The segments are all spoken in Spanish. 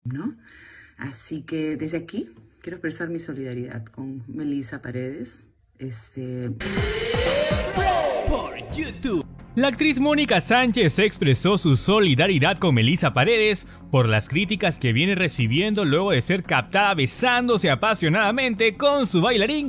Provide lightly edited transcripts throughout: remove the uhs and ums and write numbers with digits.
¿no? Así que desde aquí quiero expresar mi solidaridad con Melissa Paredes. Por YouTube. La actriz Mónica Sánchez expresó su solidaridad con Melissa Paredes por las críticas que viene recibiendo luego de ser captada besándose apasionadamente con su bailarín.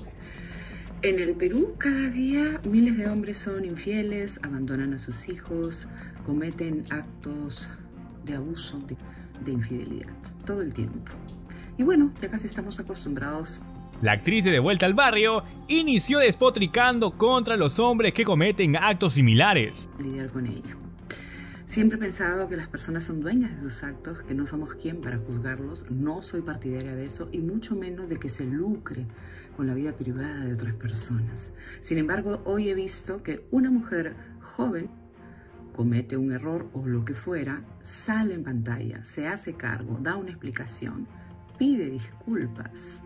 En el Perú, cada día miles de hombres son infieles, abandonan a sus hijos, cometen actos de abuso, de infidelidad, todo el tiempo. Y bueno, ya casi estamos acostumbrados. La actriz de Vuelta al Barrio inició despotricando contra los hombres que cometen actos similares. Lidiar con ello. Siempre he pensado que las personas son dueñas de sus actos, que no somos quien para juzgarlos. No soy partidaria de eso y mucho menos de que se lucre con la vida privada de otras personas. Sin embargo, hoy he visto que una mujer joven comete un error o lo que fuera, sale en pantalla, se hace cargo, da una explicación, pide disculpas,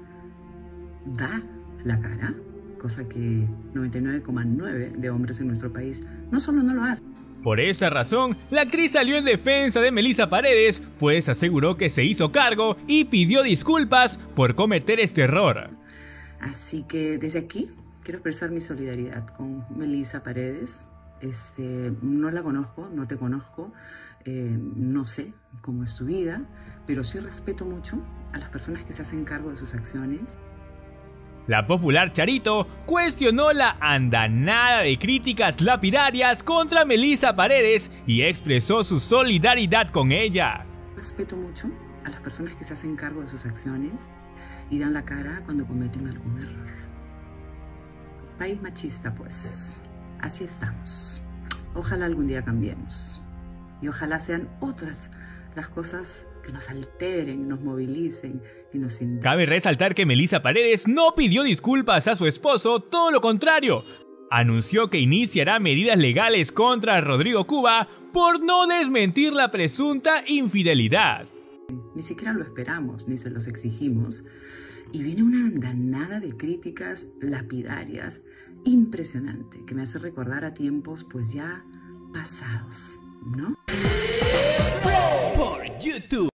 da la cara, cosa que 99,9% de hombres en nuestro país no solo no lo hacen. Por esta razón, la actriz salió en defensa de Melissa Paredes, pues aseguró que se hizo cargo y pidió disculpas por cometer este error. Así que desde aquí quiero expresar mi solidaridad con Melissa Paredes. No la conozco, no te conozco, no sé cómo es tu vida, pero sí respeto mucho a las personas que se hacen cargo de sus acciones. La popular Charito cuestionó la andanada de críticas lapidarias contra Melissa Paredes y expresó su solidaridad con ella. Respeto mucho a las personas que se hacen cargo de sus acciones y dan la cara cuando cometen algún error. País machista, pues. Así estamos. Ojalá algún día cambiemos. Y ojalá sean otras las cosas que nos alteren, nos movilicen y nos indignen. Cabe resaltar que Melissa Paredes no pidió disculpas a su esposo, todo lo contrario. Anunció que iniciará medidas legales contra Rodrigo Cuba por no desmentir la presunta infidelidad. Ni siquiera lo esperamos, ni se los exigimos. Y viene una andanada de críticas lapidarias impresionante, que me hace recordar a tiempos pues ya pasados, ¿no? Por YouTube.